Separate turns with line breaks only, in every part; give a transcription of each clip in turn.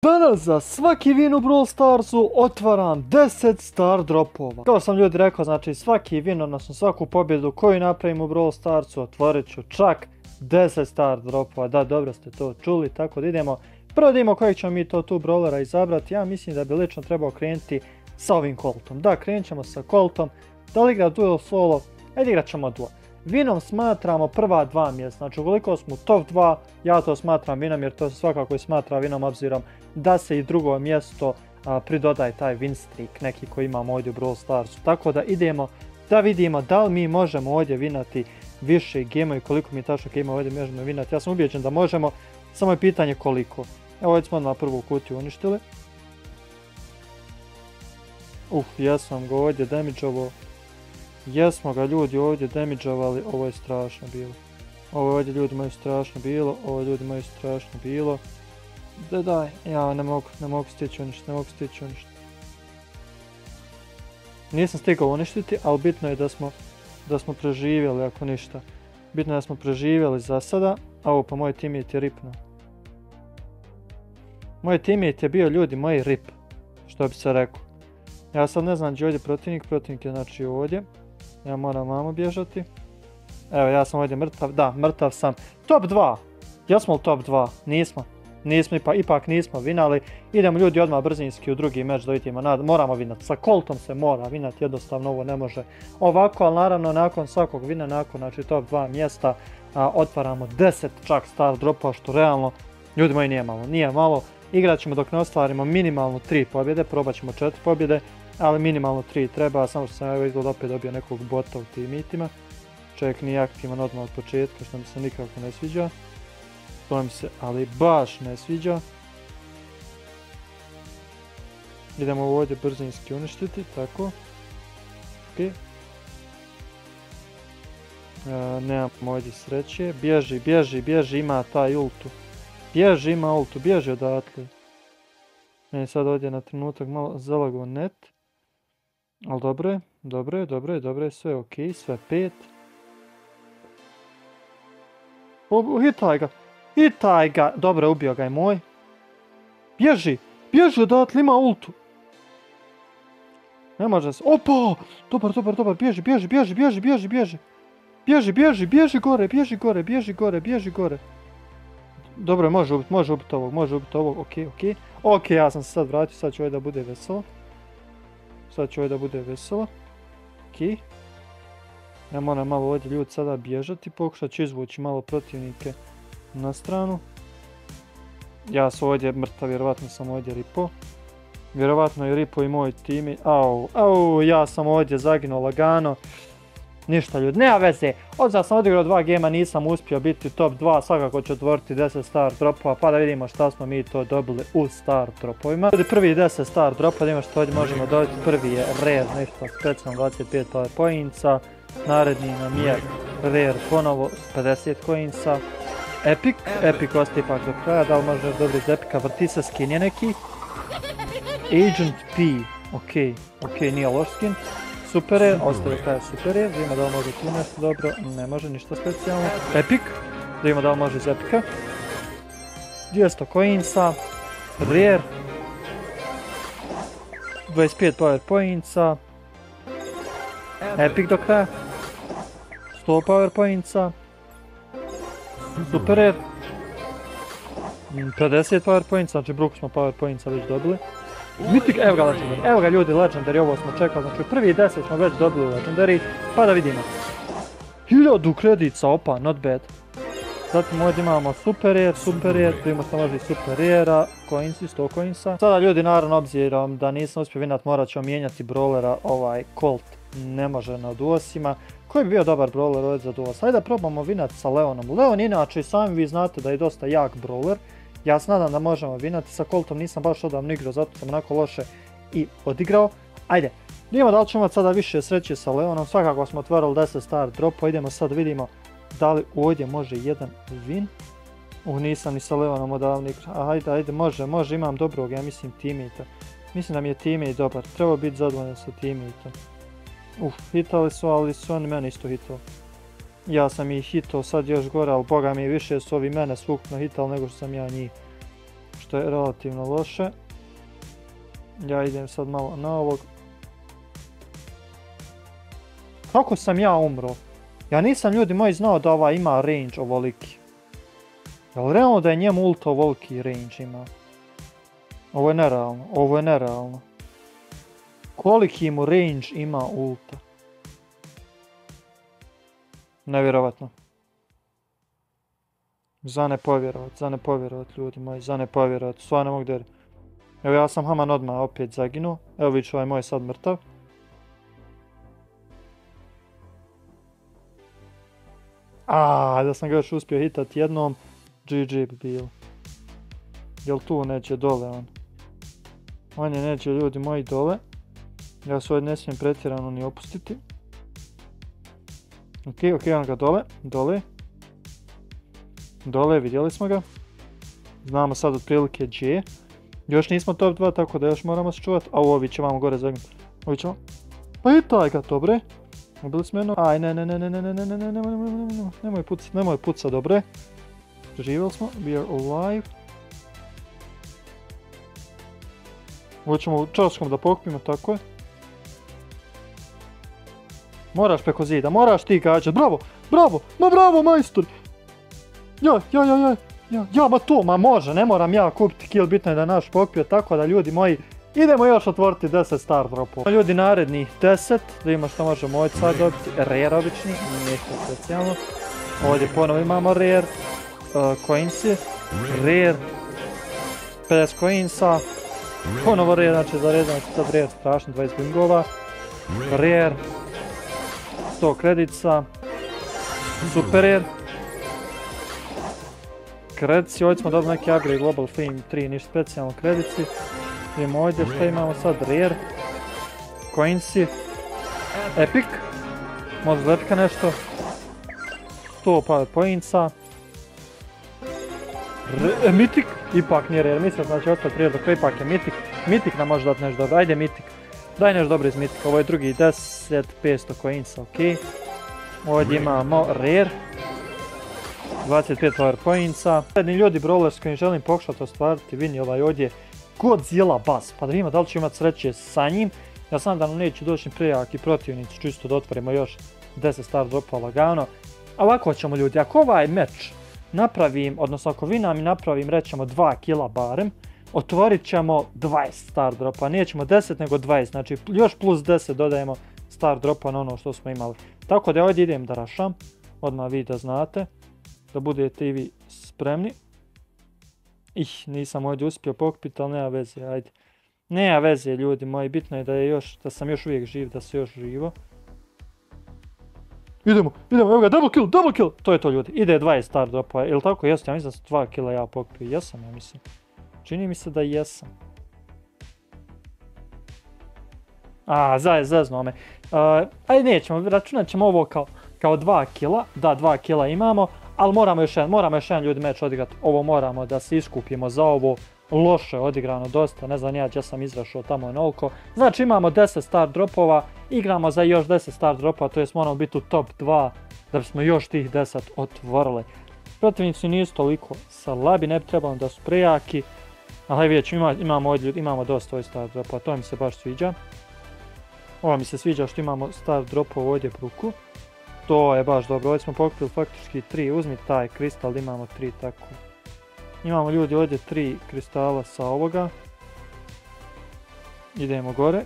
Danas za svaki win u Brawl Starsu otvaram 10 star dropova. Kao sam ljudi rekao, znači svaki win, odnosno svaku pobjedu koju napravim u Brawl Starsu otvorit ću čak 10 star dropova. Da, dobro ste to čuli, tako da idemo. Prvo da idemo kojeg ćemo mi to tu brawlera izabrati. Ja mislim da bi lično trebao krenuti sa ovim Coltom. Da, krenut ćemo sa Coltom. Da li igra duel solo? Ajde igrat ćemo duel. Winom smatramo prva dva mjesta, znači ukoliko smo top 2, ja to smatram winom jer to se svakako i smatra winom obzirom da se i drugo mjesto pridodaje taj win streak neki koji imamo ovdje u Brawl Starsu. Tako da idemo da vidimo da li mi možemo ovdje vinati više gema i koliko mi tačno gema ovdje možemo vinati. Ja sam ubijeđen da možemo, samo je pitanje koliko. Evo ovdje smo odmah prvu kutiju uništili. Jesam ga ovdje damidžovao. Jesmo ga ljudi ovdje damidžovali, ovo je strašno bilo. Ovo ovdje ljudi moji strašno bilo, ovo ljudi moji strašno bilo. Daj, ja ne mogu stići uništiti, Nisam stigao uništiti, ali bitno je da smo preživjeli ako ništa. Bitno je da smo preživjeli za sada, a ovo pa moj teammate je ripnuo. Moj teammate je bio ljudi moji rip, što bi se rekao. Ja sad ne znam gdje je ovdje protivnik je znači ovdje. Ja moram vamo bježati. Evo ja sam ovdje mrtav, da mrtav sam. Top 2! Jesmo li top 2? Nismo. Ipak nismo vinali. Idemo ljudi odmah brzinski u drugi meč da vidimo. Moramo vinati. Sa Coltom se mora vinati, jednostavno ovo ne može ovako, ali naravno nakon svakog vina, nakon znači top 2 mjesta otvaramo 10 čak star dropova što realno ljudi moji nije malo. Igrat ćemo dok ne ostvarimo minimalno 3 pobjede, probat ćemo 4 pobjede, ali minimalno 3 treba, samo što sam izgleda opet dobio nekog bota u teammatima. Čovjek nije aktivan odmah od početka, što mi se nikako ne sviđa. To mi se ali baš ne sviđa. Idemo ovdje brzinski uništiti, tako. Ok. Nemamo ovdje sreće, bježi, ima taj ultu. Bježi odatle. Meni sad ovdje na trenutak malo zalagao net. Ali dobro je, sve ok, sve 5. Hitaj ga, dobro ubio ga je moj. Bježi odatle, ima ultu. Ne može se, opa, dobar, bježi gore. Dobro, može ubiti ovog, ok, ja sam se sad vratio, sad će ovdje da bude veselo. Ok. Ja moram malo ovdje ljudi sada bježati, pokušat ću izvući malo protivnike na stranu. Ja sam ovdje mrtav, vjerovatno sam ovdje ripo. Vjerovatno je ripo i moj tim. Ja sam ovdje zaginuo lagano. Ništa ljudi, nema veze. Odzad sam odigrao 2 gema, nisam uspio biti top 2, svakako ću otvoriti 10 star dropova, pa da vidimo šta smo mi to dobili u star dropovima. Prvi 10 star dropova, da vidimo što ovdje možemo dobiti. Prvi je rare, nešto specijalno 25 power pointsa. Naredni nam je rare ponovo 50 coinsa. Epic ostaje ipak do kraja, da li možeš dobiti iz Epika, vrti se skin je neki. Agent P, ok, nije loš skin. Super je, ostaje taj super je, vidimo da li može tu nešto dobro, ne može ništa specijalno. Epic, da vidimo da li može iz Epika. 200 coinsa, rare. 25 power pointsa. Epic do kraja. 100 power pointsa. Super rare. 50 power pointsa, znači bruku smo power pointsa već dobili. Mythic, evo ga ljudi, Legendary, ovo smo čekali, znači prvi 10 smo već dobili Legendary, pa da vidimo. 1000 kredica, opa, not bad. Zatim ovdje imamo super rare, vidimo što može i super rare-a, coinsi, 100 coinsa. Sada ljudi, naravno, obzirom da nisam uspio vinat, morat ćemo mijenjati brawlera, Colt ne može na duosima. Koji bi bio dobar brawler ovdje za duos? Hajde da probamo vinat sa Leonom. Leon inače, sami vi znate da je dosta jak brawler. Ja se nadam da možemo vinati, sa Coltom nisam baš odavno igrao, zato sam onako loše i odigrao. Ajde, vidimo da li ćemo imati sada više sreće sa Leonom, svakako smo otvorili 10 star dropa, idemo sad vidimo da li ovdje može jedan win. Nisam ni sa Leonom odavno igrao, ajde, može, imam dobrog, ja mislim, teammate. Mislim da mi je teammate dobar, treba biti zadovoljan sa teammateom. Hitali su, ali su oni mene isto hitali. Ja sam ih hitao sad još gore, ali boga mi više su ovi mene svukno hitali nego što sam ja njih. što je relativno loše. Ja idem sad malo na ovog. Kako sam ja umro? Ja nisam, ljudi moji, znao da ova ima range ovoliki. Jel realno da je njemu ulta ovoliki range ima? Ovo je nerealno, ovo je nerealno. Koliki mu range ima ulta? Nevjerovatno. Za ne povjerovat ljudi moji, za ne povjerovat, stvarno mogu da... Evo ja sam Haman odmah opet zaginuo, evo vidiš ovaj moj sad mrtav. Da sam ga još uspio hitat jednom, GG bi bilo. Jel tu neće dole on? On je neće, ljudi moji, dole. Ja se ovdje ne smijem pretjerano ni opustiti. Ok, on ga dole, vidjeli smo ga. Znamo sad otprilike gdje je. Još nismo top 2, tako da još moramo se čuvati. A ovi će vam gore zagnuti. Pa i taj ga, dobre. Ubili smo jedno. Aj, ne, nemoj pucat, dobre. Živjeli smo, we are alive. Hoćemo časkom da pokupimo, tako je. Moraš preko zida, moraš ti gađat, bravo majstor! Ma može, ne moram ja kupiti kill, bitno je da naš pokupio, tako da ljudi moji, idemo još otvoriti 10 star dropova. Ljudi, narednih 10, da imamo što možemo ovdje sad dobiti, rare obični, ništa specijalno. Ovdje ponovo imamo rare, coinsi, rare, 50 coinsa, ponovo rare, znači za redano sad rare strašno, 20 bingova, rare, 100 kredica, super rare, kredici, ovdje smo dobili neki upgrade Global Fame 3, ništa specijalno kredici. Idemo ovdje, što imamo sad, rare, coinsi, epic, možda za epika nešto, 100 power pointsa, mythic, ipak nije rare, mislim znači ostati rare dok ipak je mythic, mythic nam može dati nešto dobro, ajde mythic, daj nešto dobro iz mythic, ovo je drugi 10, 500 coinsa, ok, ovdje imamo rare, 25 power pointsa. Jedni ljudi brawler s kojim želim pokušati ostvariti vini ovaj ovdje Godzilla Buzz, pa da vidimo da li ću imati sreće sa njim. Ja znam da nam neće doći prejaki protivnici, čisto da otvorimo još 10 star dropova lagano. A ovako ćemo ljudi, ako ovaj meč napravim, odnosno ako vi nam napravim, rećemo 2 kila barem, otvorit ćemo 20 star dropa, nećemo 10 nego 20, znači još plus 10 dodajemo star dropa na ono što smo imali. Tako da ovdje idem da rašam, odmah vi da znate. Da budete i vi spremni. Nisam ovdje uspio pokupiti, ali nema veze, ajde. Nema veze ljudi moji, bitno je da sam još uvijek živ, da se još živo. Idemo, evo ga, double kill, to je to ljudi, ide 20 star dropa, ili tako jeste, ja mislim da sam 2 kila ja pokupio, jesam ja mislim. Čini mi se da jesam. Zezno me. Ajde nećemo, računat ćemo ovo kao 2 kila, da 2 kila imamo. Ali moramo još jedan ljudi meč odigrati, ovo moramo da se iskupimo za ovo loše odigrano dosta, ne znam ja gdje sam izrašao tamo onoliko. Znači imamo 10 star dropova, igramo za još 10 star dropova, to jest moramo biti u top 2 da bismo još tih 10 otvorili. Protivnici nisu toliko slabi, ne bi trebalo da su prejaki, ali vidjet ću imamo dosta ovih star dropova, to mi se baš sviđa. Ovo mi se sviđa što imamo star dropova ovdje po ruku. To je baš dobro, ovdje smo pokupili faktički 3, uzmi taj kristal, imamo 3 tako. Imamo ljudi ovdje 3 kristala sa ovoga. Idemo gore.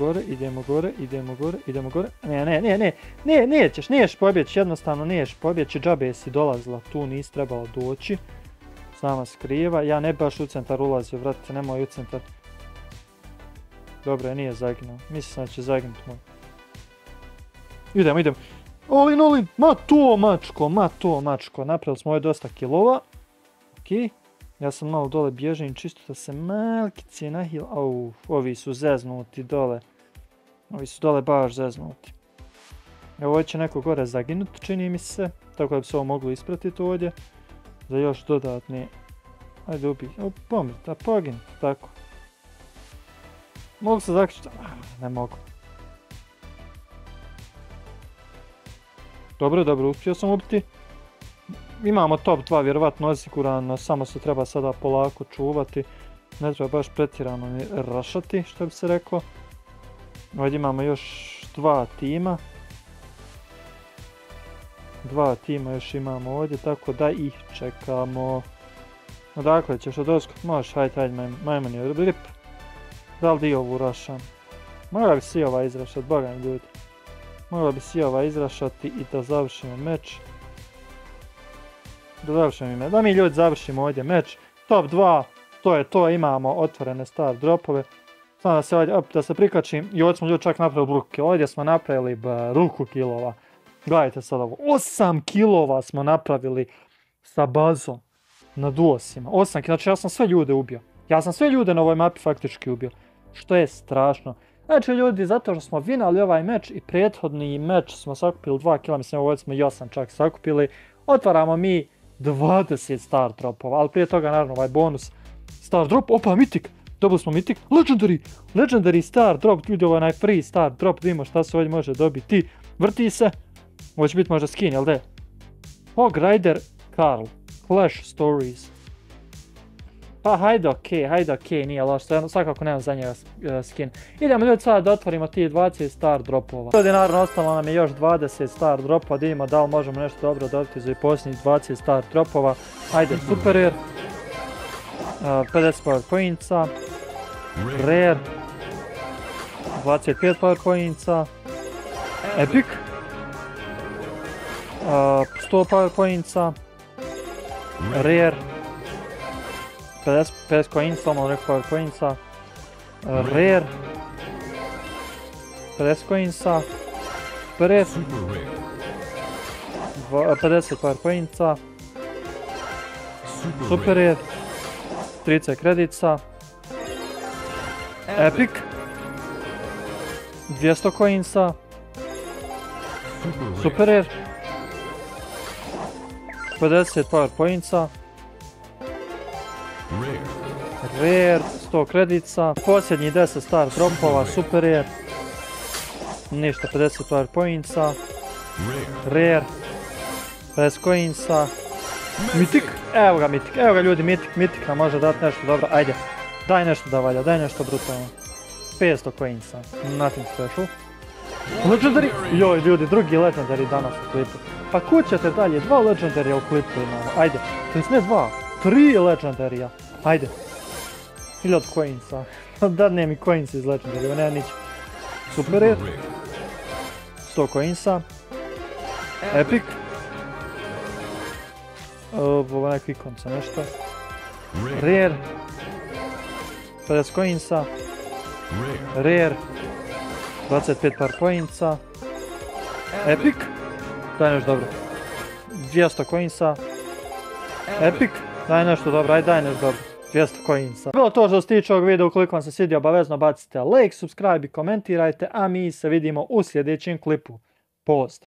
Nećeš pobjeći, jednostavno nećeš pobjeći, džabe si dolazila tu, nisi trebalo doći. Sama skriva, ja ne baš u centar ulazio, vratite, nemoj u centar. Dobro, nije zaginuo, mislim da će zaginuti moj. Idemo. All in, ma to mačko, napravili smo ovdje dosta kilova. Ok, ja sam malo dole bježim čisto da se malkice nahil. Ovi su zeznuti dole. Ovi su dole baš zeznuti. Evo ovdje će neko gore zaginuti, čini mi se. Tako da bi se ovo moglo ispratiti ovdje. Za još dodatne... Ajde ubij, pomri, da pogin, tako. Mogu se zaključiti? Ne mogu. Dobro, uspio sam ubiti. imamo top 2 vjerovatno osigurano, samo se treba sada polako čuvati. Ne treba baš pretjerano ni rašati, što bi se reklo. Ovdje imamo još 2 tima. 2 tima još imamo ovdje, tako da ih čekamo. Odakle ćeš od doskog? Možeš, hajde, majmoni je rip. Da li dio ovu rašam? Mogla bi si ova izrašati, boga mi ljudi. Mogla bi si ova izrašati i da završimo meč. Da mi ljudi završimo ovdje meč. Top 2, to je to, imamo otvorene star dropove. Samo da se ovdje, da se prikačim, i ovdje smo ljudi čak napravili bruku kilo. Ovdje smo napravili bruku kilova. Gledajte sad ovo, 8 kilova smo napravili sa bazom na duosima. 8 kilova, znači ja sam sve ljude ubio. Ja sam sve ljude na ovoj mapi faktički ubio. Što je strašno. Znači ljudi, zato što smo vinali ovaj meč i prethodni meč smo sakupili 2 kila, mislim ovdje smo i 8 čak sakupili. Otvaramo mi 20 star dropova, ali prije toga naravno ovaj bonus star drop, opa mitik, dobili smo mitik, legendary star drop, ljudi ovo je onaj free star drop, vidimo šta se ovdje može dobiti, vrti se, ovo će biti možda skin, jel de? Hog Rider Carl, Clash Stories. Pa hajde okej, nije loš, svakako nemam za njega skin. Idemo ljudi sada da otvorimo tih 20 star dropova. Ovdje naravno ostalo nam je još 20 star dropova, da vidimo da li možemo nešto dobro dobiti za posljednjih 20 star dropova. Hajde, super rare, 50 powerpointsa, rare, 25 powerpointsa, epic, 100 powerpointsa, rare, 50 coins, samo neko powerpointsa, rare, 50 coinsa, rare, 50 powerpointsa, super rare, 30 kredica, epic, 200 coinsa, super rare, 50 powerpointsa, rare, 100 kredica, posljednji 10 star dropova, super rare, ništa, 50 powerpointsa, rare, 50 coinsa, mitik, evo ga ljudi, mitik nam može dati nešto dobro, ajde, daj nešto da valja, daj nešto brutalno, 500 coinsa, nothing special, legendary, joj ljudi, drugi legendary danas u klipu, pa kud ćete dalje, 2 legendarya u klipu imamo, ajde, to jest ne 2, 3 legendarya, ajde, 1000 coinsa, dadne mi coins iz legendarya, nema nič, super rare, 100 coinsa, epic, ovo neki ikonca nešto, rare, 50 coinsa, rare, 25 powerpointsa, epic, daj nešto dobro, 200 coinsa, epic, daj nešto dobro, ajde daj nešto dobro, 200 coinsa. Bilo to što se tiče ovog videa, ukoliko vam se svidio, obavezno bacite like, subscribe i komentirajte, a mi se vidimo u sljedećem klipu. Pozdrav!